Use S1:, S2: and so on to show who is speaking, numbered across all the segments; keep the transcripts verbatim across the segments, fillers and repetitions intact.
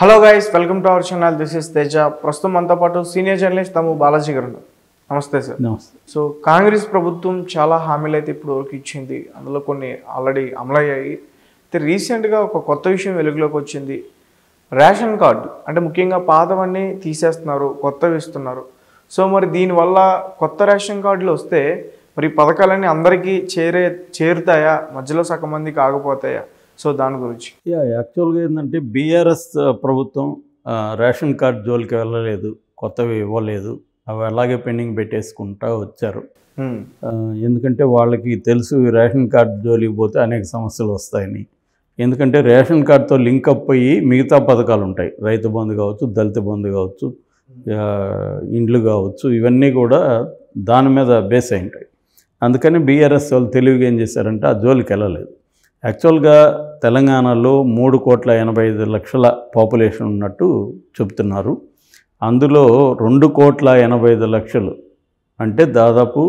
S1: Hello guys, welcome to our channel. This is Teja. ప్రస్తుతం మనతో పాటు సీనియర్ జర్నలిస్ట్ తమ్ము బాలాజీ గారు. నమస్తే సార్.
S2: నమస్తే.
S1: సో కాంగ్రెస్ ప్రభుత్వం చాలా హామీలు అయితే ఇప్పుడు వరకు ఇచ్చింది, అందులో కొన్ని ఆల్రెడీ అమలయ్యాయి. అయితే రీసెంట్గా ఒక కొత్త విషయం వెలుగులోకి వచ్చింది. రేషన్ కార్డు అంటే ముఖ్యంగా పాతవన్నీ తీసేస్తున్నారు, కొత్తవి ఇస్తున్నారు. సో మరి దీనివల్ల కొత్త రేషన్ కార్డులు వస్తే మరి పథకాలన్నీ అందరికీ చేరే చేరుతాయా, మధ్యలో సగం మందికి ఆగిపోతాయా? సో దాని గురించి
S2: యా యాక్చువల్గా ఏంటంటే బీఆర్ఎస్ ప్రభుత్వం రేషన్ కార్డ్ జోలికి వెళ్ళలేదు, కొత్తవి ఇవ్వలేదు, అవి అలాగే పెండింగ్ పెట్టేసుకుంటా వచ్చారు. ఎందుకంటే వాళ్ళకి తెలుసు రేషన్ కార్డు జోలికి పోతే అనేక సమస్యలు వస్తాయని. ఎందుకంటే రేషన్ కార్డుతో లింక్ అప్ అయ్యి మిగతా పథకాలు ఉంటాయి, రైతు బంధు కావచ్చు, దళిత బంధు కావచ్చు, ఇండ్లు కావచ్చు, ఇవన్నీ కూడా దాని మీద బేస్ అయి ఉంటాయి. అందుకని బీఆర్ఎస్ వాళ్ళు తెలివిగా ఏం చేశారంటే ఆ జోలికి వెళ్ళలేదు. యాక్చువల్గా తెలంగాణలో మూడు కోట్ల ఎనభై ఐదు లక్షల పాపులేషన్ ఉన్నట్టు చెప్తున్నారు. అందులో రెండు కోట్ల ఎనభై ఐదు లక్షలు అంటే దాదాపు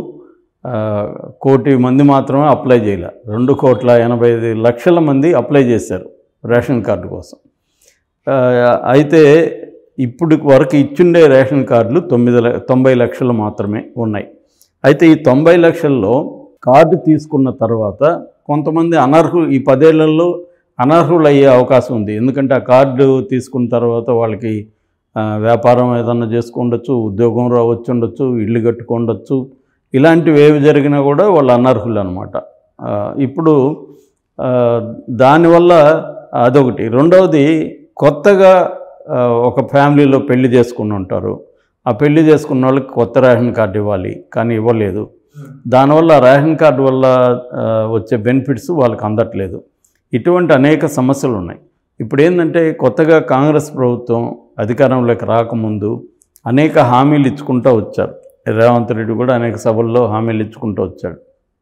S2: కోటి మంది మాత్రమే అప్లై చేయలే. రెండు కోట్ల ఎనభై ఐదు లక్షల మంది అప్లై చేశారు రేషన్ కార్డు కోసం. అయితే ఇప్పుడు వరకు ఇచ్చిండే రేషన్ కార్డులు తొమ్మిది తొంభై లక్షలు మాత్రమే ఉన్నాయి. అయితే ఈ తొంభై లక్షల్లో కార్డు తీసుకున్న తర్వాత కొంతమంది అనర్హులు, ఈ పదేళ్లలో అనర్హులు అయ్యే అవకాశం ఉంది. ఎందుకంటే ఆ కార్డు తీసుకున్న తర్వాత వాళ్ళకి వ్యాపారం ఏదన్నా చేసుకుండొచ్చు, ఉద్యోగం రావచ్చు ఉండొచ్చు, ఇల్లు కట్టుకుండొచ్చు, ఇలాంటివి ఏవి జరిగినా కూడా వాళ్ళు అనర్హులు అనమాట. ఇప్పుడు దానివల్ల అదొకటి. రెండవది, కొత్తగా ఒక ఫ్యామిలీలో పెళ్లి చేసుకుని ఉంటారు. ఆ పెళ్లి చేసుకున్న వాళ్ళకి కొత్త రేషన్ కార్డు ఇవ్వాలి, కానీ ఇవ్వలేదు. దానివల్ల రేషన్ కార్డు వల్ల వచ్చే బెనిఫిట్స్ వాళ్ళకి అందట్లేదు. ఇటువంటి అనేక సమస్యలు ఉన్నాయి. ఇప్పుడు ఏంటంటే కొత్తగా కాంగ్రెస్ ప్రభుత్వం అధికారంలోకి రాకముందు అనేక హామీలు ఇచ్చుకుంటూ వచ్చారు. రేవంత్ రెడ్డి కూడా అనేక సభల్లో హామీలు ఇచ్చుకుంటూ వచ్చాడు.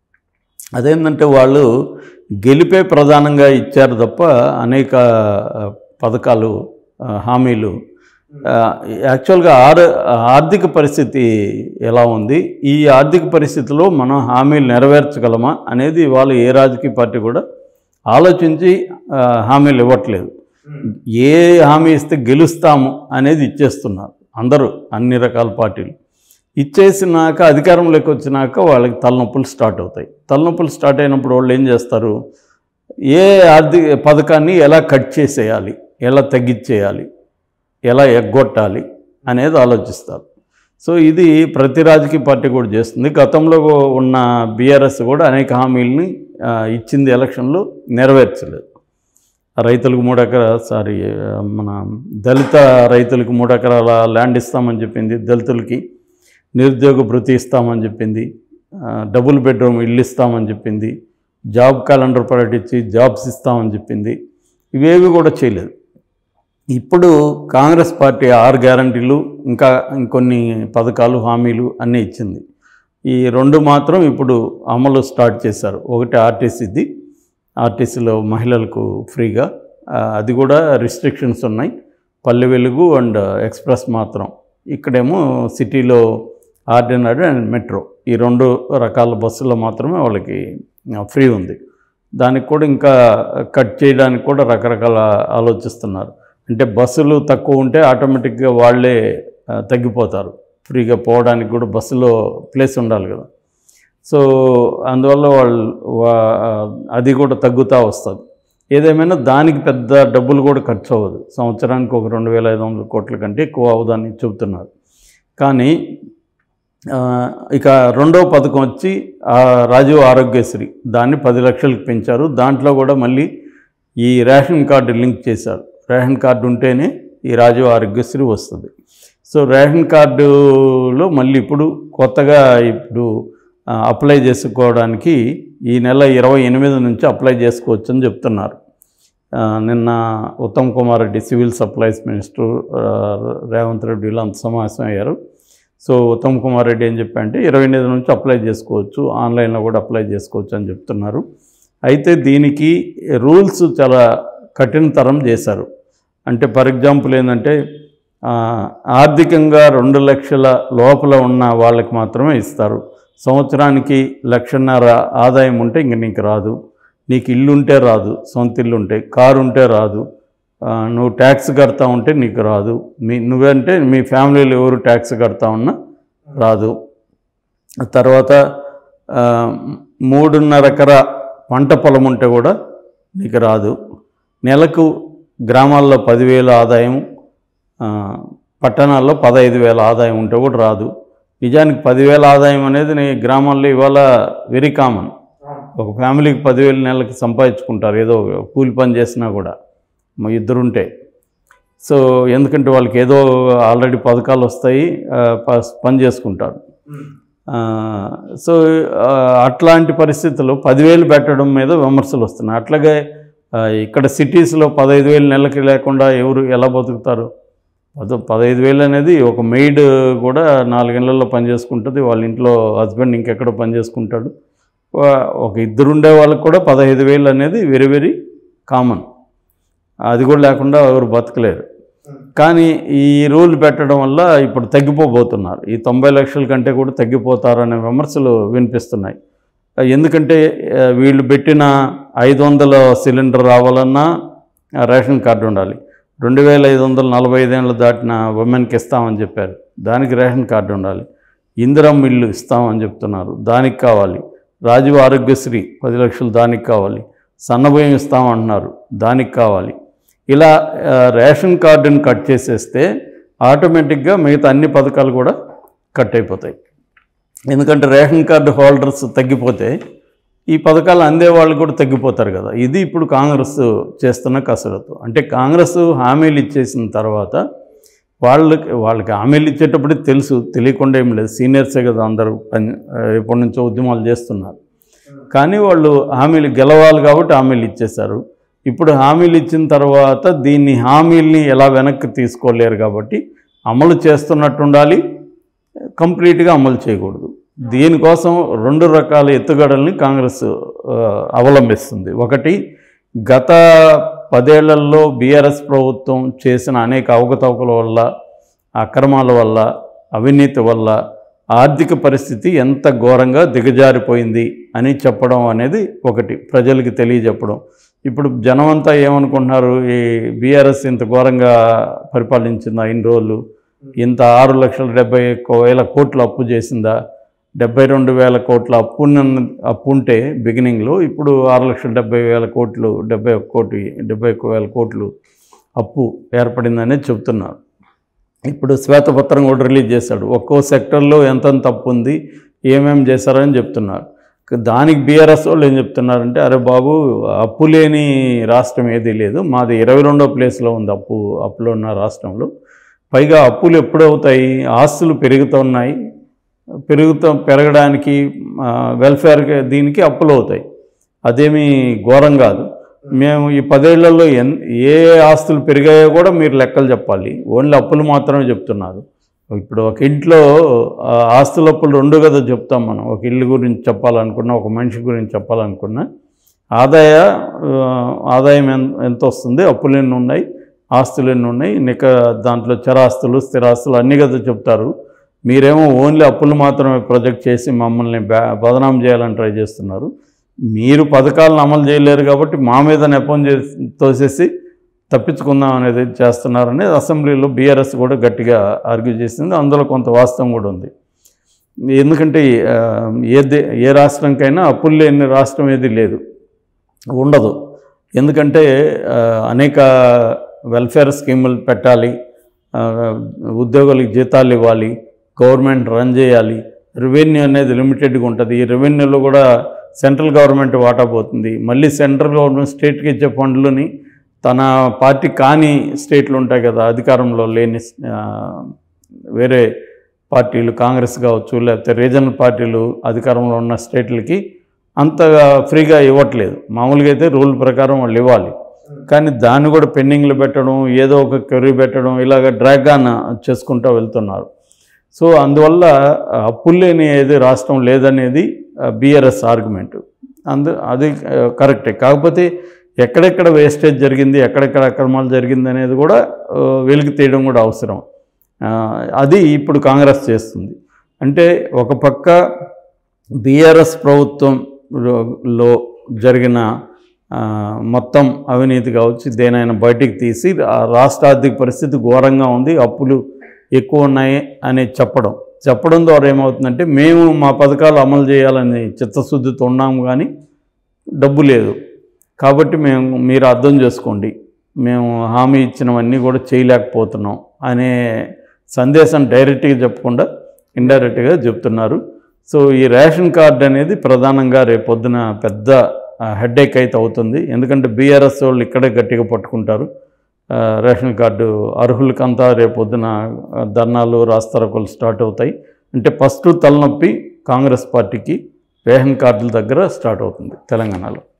S2: అదేంటంటే వాళ్ళు గెలిపే ప్రధానంగా ఇచ్చారు తప్ప అనేక పథకాలు, హామీలు. యాక్చువల్గా ఆర్ ఆర్థిక పరిస్థితి ఎలా ఉంది, ఈ ఆర్థిక పరిస్థితిలో మనం హామీలు నెరవేర్చగలమా అనేది వాళ్ళు ఏ రాజకీయ పార్టీ కూడా ఆలోచించి హామీలు ఇవ్వట్లేదు. ఏ హామీ ఇస్తే గెలుస్తాము అనేది ఇచ్చేస్తున్నారు అందరూ, అన్ని రకాల పార్టీలు. ఇచ్చేసినాక అధికారంలోకి వచ్చినాక వాళ్ళకి తలనొప్పులు స్టార్ట్ అవుతాయి. తలనొప్పులు స్టార్ట్ అయినప్పుడు వాళ్ళు ఏం చేస్తారు, ఏ ఆర్థిక పథకాన్ని ఎలా కట్ చేసేయాలి, ఎలా తగ్గించేయాలి, ఎలా ఎగ్గొట్టాలి అనేది ఆలోచిస్తారు. సో ఇది ప్రతి రాజకీయ పార్టీ కూడా చేస్తుంది. గతంలో ఉన్న బీఆర్ఎస్ కూడా అనేక హామీలని ఇచ్చింది, ఎలక్షన్లో నెరవేర్చలేదు. రైతులకు మూడు ఎకరా సారీ మన దళిత రైతులకు మూడు ఎకరాల ల్యాండ్ ఇస్తామని చెప్పింది, దళితులకి నిరుద్యోగ భృతి ఇస్తామని చెప్పింది, డబుల్ బెడ్రూమ్ ఇల్లు ఇస్తామని చెప్పింది, జాబ్ క్యాలెండర్ ప్రకటించి జాబ్స్ ఇస్తామని చెప్పింది. ఇవేవి కూడా చేయలేదు. ఇప్పుడు కాంగ్రెస్ పార్టీ ఆరు గ్యారంటీలు, ఇంకా ఇంకొన్ని పథకాలు, హామీలు అన్నీ ఇచ్చింది. ఈ రెండు మాత్రం ఇప్పుడు అమలు స్టార్ట్ చేశారు. ఒకటి ఆర్టీసీది, ఆర్టీసీలో మహిళలకు ఫ్రీగా, అది కూడా రిస్ట్రిక్షన్స్ ఉన్నాయి. పల్లె వెలుగు అండ్ ఎక్స్ప్రెస్ మాత్రం. ఇక్కడేమో సిటీలో ఆర్డినరీ అండ్ మెట్రో, ఈ రెండు రకాల బస్సుల్లో మాత్రమే వాళ్ళకి ఫ్రీ ఉంది. దానికి కూడా ఇంకా కట్ చేయడానికి కూడా రకరకాల ఆలోచిస్తున్నారు. అంటే బస్సులు తక్కువ ఉంటే ఆటోమేటిక్గా వాళ్ళే తగ్గిపోతారు. ఫ్రీగా పోవడానికి కూడా బస్సులో ప్లేస్ ఉండాలి కదా. సో అందువల్ల వాళ్ళు అది కూడా తగ్గుతూ వస్తుంది. ఏదేమైనా దానికి పెద్ద డబ్బులు కూడా ఖర్చు అవ్వదు. సంవత్సరానికి ఒక రెండు వేల ఐదు వందల కోట్ల కంటే ఎక్కువ అవదాన్ని చెబుతున్నారు. కానీ ఇక రెండో పథకం వచ్చి రాజీవ్ ఆరోగ్యశ్రీ, దాన్ని పది లక్షలకు పెంచారు. దాంట్లో కూడా మళ్ళీ ఈ రేషన్ కార్డు లింక్ చేశారు. రేషన్ కార్డు ఉంటేనే ఈ రాజీవ్ ఆరోగ్యశ్రీ వస్తుంది. సో రేషన్ కార్డులో మళ్ళీ ఇప్పుడు కొత్తగా ఇప్పుడు అప్లై చేసుకోవడానికి ఈ నెల ఇరవై ఎనిమిది నుంచి అప్లై చేసుకోవచ్చు అని చెప్తున్నారు. నిన్న Uttam Kumar Reddy, civil supplies minister, Revanth Reddy వీళ్ళంతా సమావేశం అయ్యారు. సో ఉత్తమ్ కుమార్ రెడ్డి ఏం చెప్పంటే ఇరవై ఎనిమిది నుంచి అప్లై చేసుకోవచ్చు, ఆన్లైన్లో కూడా అప్లై చేసుకోవచ్చు అని చెప్తున్నారు. అయితే దీనికి రూల్స్ చాలా కఠినతరం చేశారు. అంటే ఫర్ ఎగ్జాంపుల్ ఏంటంటే ఆర్థికంగా రెండు లక్షల లోపల ఉన్న వాళ్ళకి మాత్రమే ఇస్తారు. సంవత్సరానికి లక్షన్నర ఆదాయం ఉంటే ఇంక నీకు రాదు. నీకు ఇల్లు ఉంటే రాదు, సొంత ఇల్లు ఉంటే, కారు ఉంటే రాదు, నువ్వు ట్యాక్స్ కడతా ఉంటే నీకు రాదు, మీ నువ్వంటే మీ ఫ్యామిలీలో ఎవరు ట్యాక్స్ కడతా ఉన్నా రాదు. తర్వాత మూడున్నర ఎకరా పంట పొలం ఉంటే కూడా నీకు రాదు. నెలకు గ్రామాల్లో పదివేల ఆదాయం, పట్టణాల్లో పదహైదు వేల ఆదాయం ఉంటే కూడా రాదు. నిజానికి పదివేల ఆదాయం అనేది నీ గ్రామాల్లో ఇవాళ వెరీ కామన్. ఒక ఫ్యామిలీకి పదివేలు నెలకి సంపాదించుకుంటారు, ఏదో కూలి పని చేసినా కూడా మా ఇద్దరుంటే. సో ఎందుకంటే వాళ్ళకి ఏదో ఆల్రెడీ పథకాలు వస్తాయి, పని చేసుకుంటారు. సో అట్లాంటి పరిస్థితుల్లో పదివేలు పెట్టడం మీద విమర్శలు వస్తున్నాయి. అట్లాగే ఇక్కడ సిటీస్లో పదహైదు వేలు నెలకి లేకుండా ఎవరు ఎలా బతుకుతారు? పద పదహైదు వేలు అనేది ఒక మెయిడ్ కూడా నాలుగేళ్లలో పని చేసుకుంటుంది, వాళ్ళ ఇంట్లో హస్బెండ్ ఇంకెక్కడ పని చేసుకుంటాడు. ఒక ఇద్దరు ఉండే వాళ్ళకి కూడా పదహైదు వేలు అనేది వెరీ వెరీ కామన్. అది కూడా లేకుండా ఎవరు బతకలేరు. కానీ ఈ రూల్ పెట్టడం వల్ల ఇప్పుడు తగ్గిపోబోతున్నారు. ఈ తొంభై లక్షల కంటే కూడా తగ్గిపోతారనే విమర్శలు వినిపిస్తున్నాయి. ఎందుకంటే వీళ్ళు పెట్టిన ఐదు వందల సిలిండర్ రావాలన్నా రేషన్ కార్డు ఉండాలి. రెండు వేల ఐదు వందల నలభై ఐదేళ్ళు దాటిన ఉమెన్కి ఇస్తామని చెప్పారు, దానికి రేషన్ కార్డు ఉండాలి. ఇందిరమ్మ ఇల్లు ఇస్తామని చెప్తున్నారు, దానికి కావాలి. రాజీవ్ ఆరోగ్యశ్రీ పది లక్షలు, దానికి కావాలి. సన్నబియ్యం ఇస్తామంటున్నారు, దానికి కావాలి. ఇలా రేషన్ కార్డుని కట్ చేసేస్తే ఆటోమేటిక్గా మిగతా అన్ని పథకాలు కూడా కట్ అయిపోతాయి. ఎందుకంటే రేషన్ కార్డు హోల్డర్స్ తగ్గిపోతే ఈ పథకాలు అందే వాళ్ళు కూడా తగ్గిపోతారు కదా. ఇది ఇప్పుడు కాంగ్రెస్ చేస్తున్న కసరత్తు. అంటే కాంగ్రెస్ హామీలు ఇచ్చేసిన తర్వాత వాళ్ళకి వాళ్ళకి హామీలు ఇచ్చేటప్పుడే తెలుసు, తెలియకుండా ఏం లేదు. సీనియర్సే కదా అందరూ, ఎప్పటి నుంచో ఉద్యమాలు చేస్తున్నారు. కానీ వాళ్ళు హామీలు గెలవాలి కాబట్టి హామీలు ఇచ్చేశారు. ఇప్పుడు హామీలు ఇచ్చిన తర్వాత దీన్ని హామీల్ని ఎలా వెనక్కి తీసుకోలేరు కాబట్టి అమలు చేస్తున్నట్టు ఉండాలి, కంప్లీట్గా అమలు చేయకూడదు. దీనికోసం రెండు రకాల ఎత్తుగడల్ని కాంగ్రెస్ అవలంబిస్తుంది. ఒకటి, గత పదేళ్లలో బీఆర్ఎస్ ప్రభుత్వం చేసిన అనేక అవకతవకల వల్ల, అక్రమాల వల్ల, అవినీతి వల్ల ఆర్థిక పరిస్థితి ఎంత ఘోరంగా దిగజారిపోయింది అని చెప్పడం అనేది ఒకటి, ప్రజలకి తెలియజెప్పడం. ఇప్పుడు జనమంతా ఏమనుకుంటున్నారు, ఈ బీఆర్ఎస్ ఇంత ఘోరంగా పరిపాలించిందా ఇన్ని రోజులు, ఇంత ఆరు లక్షల డెబ్బై ఒక్క వేల కోట్లు అప్పు చేసిందా, డెబ్బై రెండు వేల కోట్ల అప్పు అప్పు ఉంటే బిగినింగ్లో ఇప్పుడు ఆరు లక్షల డెబ్బై వేల కోట్లు డెబ్బై ఒక్క కోటి డెబ్బై ఒక్క వేల కోట్లు అప్పు ఏర్పడిందనేది చెప్తున్నారు. ఇప్పుడు శ్వేతపత్రం కూడా రిలీజ్ చేశాడు, ఒక్కో సెక్టర్లో ఎంతెంత అప్పు ఉంది, ఏమేమి చేశారని చెప్తున్నారు. దానికి బీఆర్ఎస్ వాళ్ళు ఏం చెప్తున్నారంటే, అరే బాబు అప్పు లేని రాష్ట్రం ఏదీ లేదు, మాది ఇరవై రెండో ప్లేస్లో ఉంది అప్పు అప్పులో ఉన్న రాష్ట్రంలో. పైగా అప్పులు ఎప్పుడవుతాయి, ఆస్తులు పెరుగుతున్నాయి, పెరుగుతూ పెరగడానికి వెల్ఫేర్ దీనికి అప్పులు అవుతాయి, అదేమీ ఘోరం కాదు. మేము ఈ పదేళ్లలో ఎన్ ఏ ఆస్తులు పెరిగాయో కూడా మీరు లెక్కలు చెప్పాలి, ఓన్లీ అప్పులు మాత్రమే చెప్తున్నారు. ఇప్పుడు ఒక ఇంట్లో ఆస్తుల అప్పులు రెండు కదా చెప్తాం మనం. ఒక ఇల్లు గురించి చెప్పాలనుకున్నా, ఒక మనిషి గురించి చెప్పాలనుకున్నా, ఆదాయ ఆదాయం ఎంత వస్తుంది, అప్పులు ఎన్ని ఉన్నాయి, ఆస్తులు ఎన్ని ఉన్నాయి, నిక దాంట్లో చరాస్తులు స్థిరాస్తులు అన్నీ కదా చెప్తారు. మీరేమో ఓన్లీ అప్పులు మాత్రమే ప్రొజెక్ట్ చేసి మమ్మల్ని బదనాం చేయాలని ట్రై చేస్తున్నారు. మీరు పథకాలను అమలు చేయలేరు కాబట్టి మా మీద నెపం చేసి తోసేసి తప్పించుకుందాం అనేది చేస్తున్నారని అసెంబ్లీలో బీఆర్ఎస్ కూడా గట్టిగా ఆర్గ్యూ చేసింది. అందులో కొంత వాస్తవం కూడా ఉంది. ఎందుకంటే ఏ ఏ రాష్ట్రంకైనా అప్పులు లేని రాష్ట్రం ఏది లేదు, ఉండదు. ఎందుకంటే అనేక వెల్ఫేర్ స్కీములు పెట్టాలి, ఉద్యోగులకు జీతాలు ఇవ్వాలి, గవర్నమెంట్ రన్ చేయాలి, రెవెన్యూ అనేది లిమిటెడ్గా ఉంటుంది. ఈ రెవెన్యూలో కూడా సెంట్రల్ గవర్నమెంట్ వాటా పోతుంది. మళ్ళీ సెంట్రల్ గవర్నమెంట్ స్టేట్కి ఇచ్చే ఫండ్లని తన పార్టీ కాని స్టేట్లు ఉంటాయి కదా, అధికారంలో లేని వేరే పార్టీలు, కాంగ్రెస్ కావచ్చు లేకపోతే రీజనల్ పార్టీలు అధికారంలో ఉన్న స్టేట్లకి అంతగా ఫ్రీగా ఇవ్వట్లేదు. మామూలుగా అయితే రూల్ ప్రకారం వాళ్ళు ఇవ్వాలి, కానీ దాన్ని కూడా పెండింగ్లు పెట్టడం, ఏదో ఒక క్వరీ పెట్టడం, ఇలాగ డ్రాగ్ ఆన్ చేసుకుంటూ వెళ్తున్నారు. సో అందువల్ల అప్పులు లేని ఏది రాష్ట్రం లేదనేది బీఆర్ఎస్ ఆర్గ్యుమెంట్. అందు అది కరెక్టే. కాకపోతే ఎక్కడెక్కడ వేస్టేజ్ జరిగింది, ఎక్కడెక్కడ అక్రమాలు జరిగింది అనేది కూడా వెలికి తీయడం కూడా అవసరం. అది ఇప్పుడు కాంగ్రెస్ చేస్తుంది. అంటే ఒక పక్క బీఆర్ఎస్ ప్రభుత్వంలో జరిగిన మొత్తం అవినీతి కావచ్చు దేనైనా బయటికి తీసి రాష్ట్ర ఆర్థిక పరిస్థితి ఘోరంగా ఉంది, అప్పులు ఎక్కువ ఉన్నాయి అని చెప్పడం చెప్పడం ద్వారా ఏమవుతుందంటే మేము మా పథకాలు అమలు చేయాలని చిత్తశుద్ధితో ఉన్నాము, కానీ డబ్బు లేదు కాబట్టి మేము మీరు అర్థం చేసుకోండి, మేము హామీ ఇచ్చినవన్నీ కూడా చేయలేకపోతున్నాం అనే సందేశం డైరెక్ట్గా చెప్పకుండా ఇండైరెక్ట్గా చెప్తున్నారు. సో ఈ రేషన్ కార్డు అనేది ప్రధానంగా రేపొద్దున పెద్ద హెడ్ఏక్ అయితే అవుతుంది. ఎందుకంటే బీఆర్ఎస్ వాళ్ళు ఇక్కడే గట్టిగా పట్టుకుంటారు. రేషన్ కార్డు అర్హులకంతా రేపొద్దున ధర్నాలు రాస్తారోకోలు స్టార్ట్ అవుతాయి. అంటే ఫస్ట్ తలనొప్పి కాంగ్రెస్ పార్టీకి రేషన్ కార్డుల దగ్గర స్టార్ట్ అవుతుంది తెలంగాణలో.